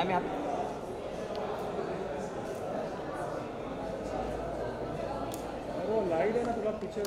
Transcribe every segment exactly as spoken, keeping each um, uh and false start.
Ma'am यहाँ वो light है ना थोड़ा पीछे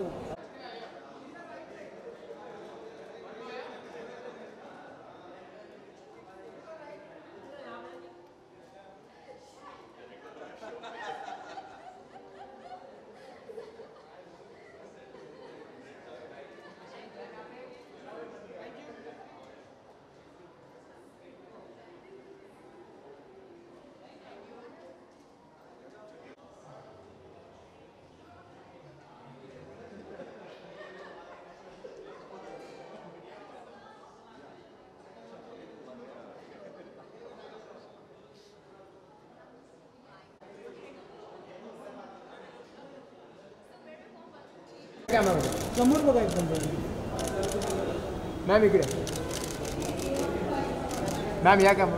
कॅमेरा समोर बघा एकदम मॅम इकडे मॅम या कॅमेरा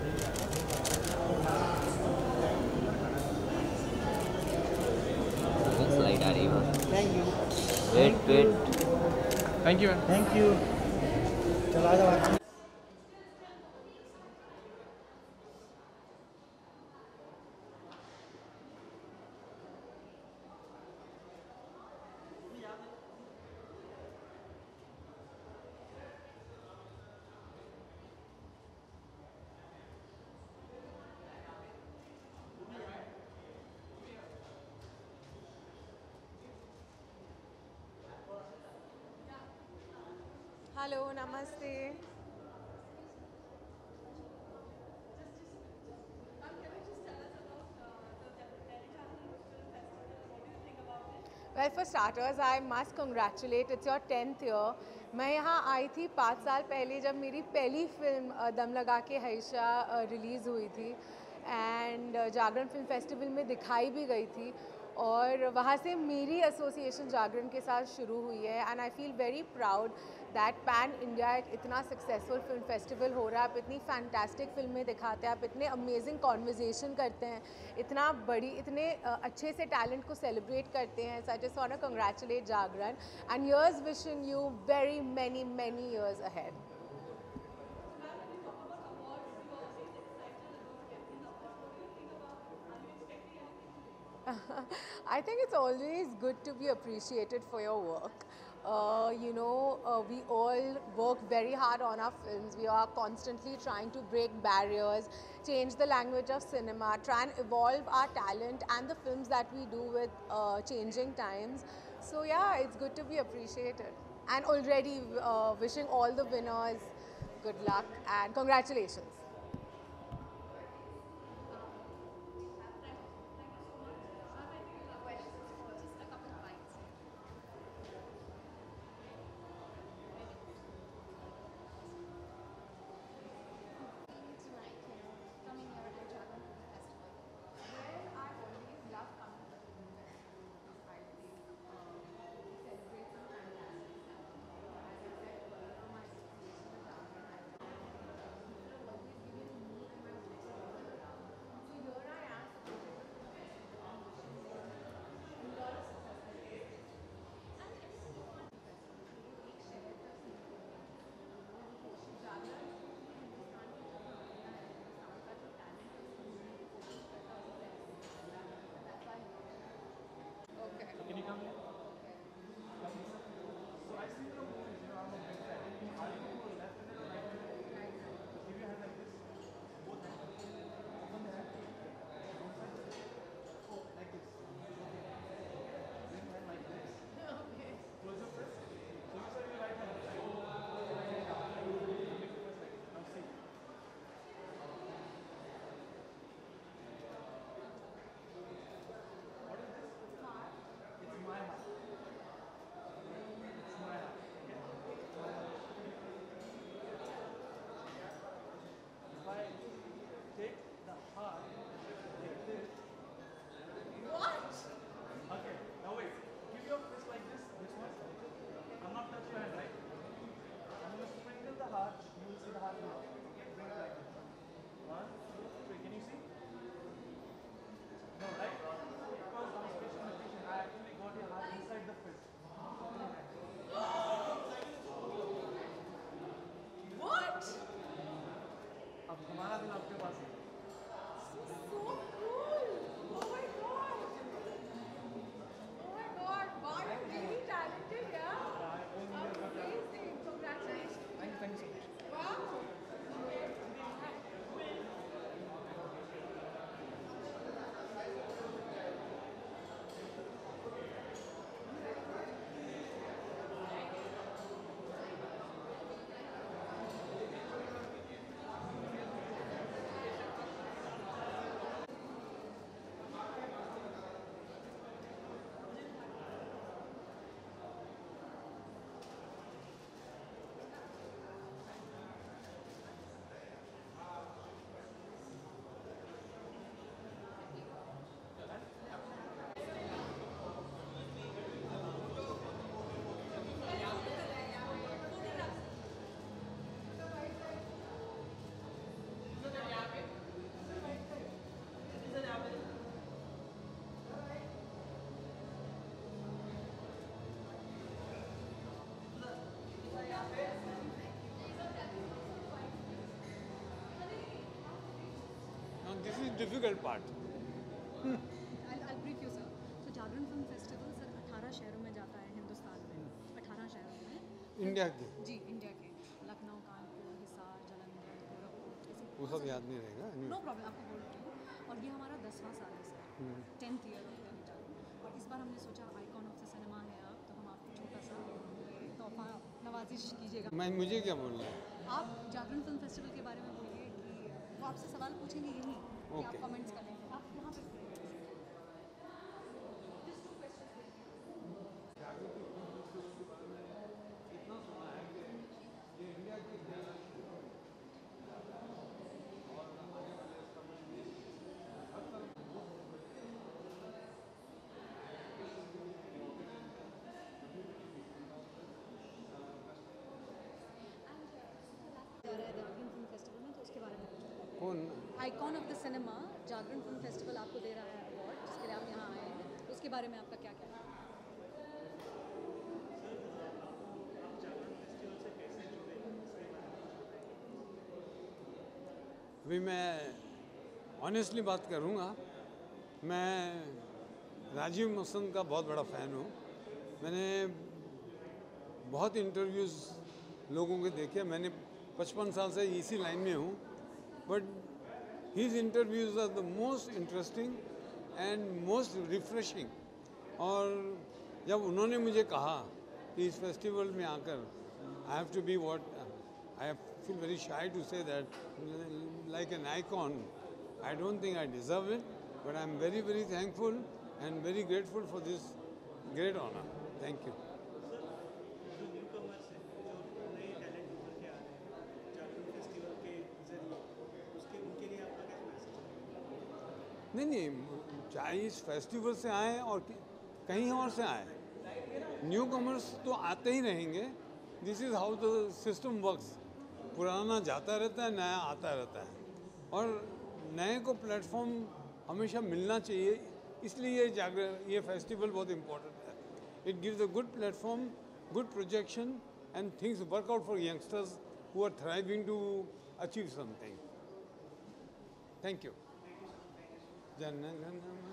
स्लाइड आ रही है thank you wait wait thank you ma'am thank you चला जाओ हेलो नमस्ते Well, for starters, I must congratulate. It's your tenth year. मैं यहाँ आई थी पाँच साल पहले जब मेरी पहली फिल्म दम लगा के हैशा रिलीज़ हुई थी एंड जागरण फिल्म फेस्टिवल में दिखाई भी गई थी और वहाँ से मेरी एसोसिएशन जागरण के साथ शुरू हुई है and I feel very proud that pan India एक इतना सक्सेसफुल फिल्म फेस्टिवल हो रहा है. आप इतनी फैंटास्टिक फिल्में दिखाते हैं, आप इतने अमेजिंग कॉन्वर्जेसन करते हैं, इतना बड़ी इतने अच्छे से टैलेंट को सेलिब्रेट करते हैं. So I just want to congratulate Jagran and here's wishing you very many many years ahead. I think it's always good to be appreciated for your work. Uh, you know, uh, we all work very hard on our films. We are constantly trying to break barriers, change the language of cinema, try and evolve our talent and the films that we do with uh, changing times. So yeah, it's good to be appreciated. And already uh, wishing all the winners good luck and congratulations. This is difficult part. I'll, I'll brief you, sir. So Jagran film festival sir अठारह शहरों में जाता है हिंदुस्तान में, अठारह शहरों में। India के जी, इंडिया के लखनऊ, कानपुर, हिसार, जालंधर, गोरखपुर, ऐसे वो सब याद नहीं रहेगा। नो प्रॉब्लम, आपको बोल रही हूँ। और ये हमारा दसवां साल है sir, tenth year of tenth Jagran. और इस बार हमने सोचा आइकॉन ऑफ द सिनेमा है आप, तो हम आपको छोटा सा तोहफा नवाजिश कीजिएगा। मैं मुझे क्या बोलना है? आप जागरण फिल्म फेस्टिवल के बारे में बोलिए कि वो आपसे सवाल पूछेंगे यही कि आप Okay. कमेंट्स करें। आप यहाँ पे जा रहा है जागरण फिल्म फेस्टिवल में, तो उसके बारे में पूछो। कौन? Icon of the cinema Jagran film festival आपको दे रहा है अवार्ड, जिसके लिए आप यहाँ आए हैं, तो उसके बारे में आपका क्या कहना है? अभी मैं ऑनेस्टली बात करूँगा, मैं राजीव मसंद का बहुत बड़ा फ़ैन हूँ। मैंने बहुत इंटरव्यूज़ लोगों के देखे, मैंने पचपन साल से इसी लाइन में हूँ, but his interviews are the most interesting and most refreshing. और जब उन्होंने मुझे कहा कि इस फेस्टिवल में आकर I have to be what I feel very shy to say that, like an icon. I don't think I deserve it, but I'm very, very thankful and very grateful for this great honor. Thank you. नहीं नहीं, चाहे इस festival से आए और कहीं और से आए, न्यू कमर्स तो आते ही रहेंगे। This is how the system works. पुराना जाता रहता है, नया आता रहता है, और नए को प्लेटफॉर्म हमेशा मिलना चाहिए। इसलिए ये जागरण ये फेस्टिवल बहुत इम्पोर्टेंट है। It gives a good platform, good projection, and things work out for youngsters who are thriving to achieve something. Thank you. Jana Gana मन।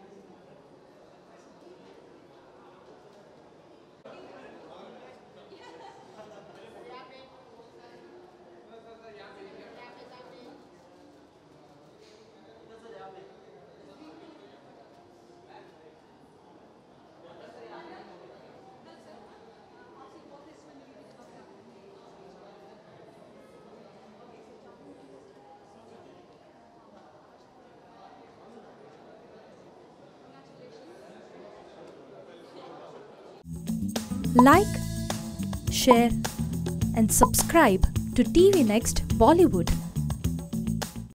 Like, share and subscribe to T V Next Bollywood.